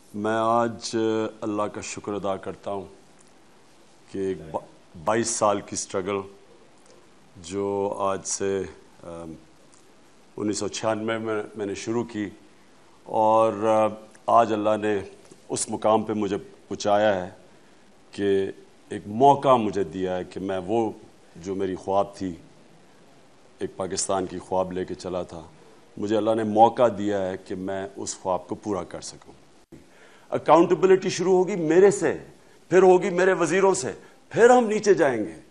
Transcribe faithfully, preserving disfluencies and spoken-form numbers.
मैं आज अल्लाह का शुक्र अदा करता हूँ कि बाईस साल की स्ट्रगल जो आज से उन्नीस सौ छियानवे में मैंने शुरू की और आज अल्लाह ने उस मुकाम पे मुझे पहुँचाया है कि एक मौका मुझे दिया है कि मैं वो जो मेरी ख्वाब थी, एक पाकिस्तान की ख्वाब लेके चला था, मुझे अल्लाह ने मौका दिया है कि मैं उस ख्वाब को पूरा कर सकूं। अकाउंटेबिलिटी शुरू होगी मेरे से, फिर होगी मेरे वज़ीरों से, फिर हम नीचे जाएंगे।